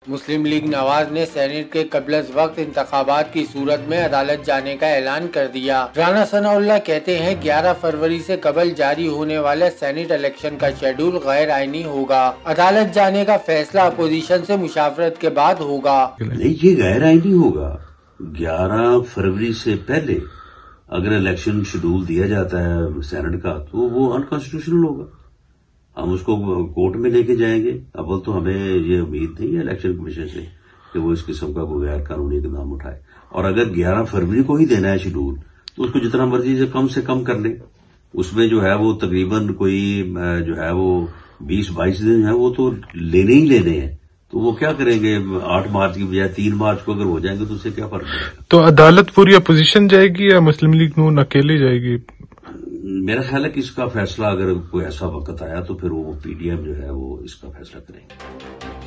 मुस्लिम league Nawaz ने senate के कबलस वक्त इंतखाबात की सूरत में अदालत जाने का ऐलान कर दिया। राना सनाउल्लाह कहते हैं 11 फरवरी से कबल जारी होने वाले सेनेट इलेक्शन का शेड्यूल गैर आईनी होगा। अदालत जाने का फैसला अपोजिशन से मुशावरत के बाद होगा। नहीं, ये गैर आईनी होगा। 11 फरवरी से पहले अगर इलेक्शन शेड्यूल दिया जाता है सेनेट का तो वो अनकॉन्स्टिट्यूशनल होगा। हम उसको कोर्ट में लेके जाएंगे। अव्वल तो हमें ये उम्मीद नहीं है इलेक्शन कमीशन से कि वो इस किस्म का कोई गैर कानूनी कदम उठाए। और अगर 11 फरवरी को ही देना है शेड्यूल तो उसको जितना मर्जी से कम कर ले। उसमें जो है वो तकरीबन कोई जो है वो 20-22 दिन है वो तो लेने ही लेने हैं। तो वो क्या करेंगे 8 मार्च की बजाय 3 मार्च को अगर हो जाएंगे तो उससे क्या फर्क पड़ेगा। तो अदालत पूरी अपोजिशन जाएगी या मुस्लिम लीग नून अकेले जाएगी? मेरा ख्याल है कि इसका फैसला अगर कोई ऐसा वक्त आया तो फिर वो पीडीएम जो है वो इसका फैसला करेंगे।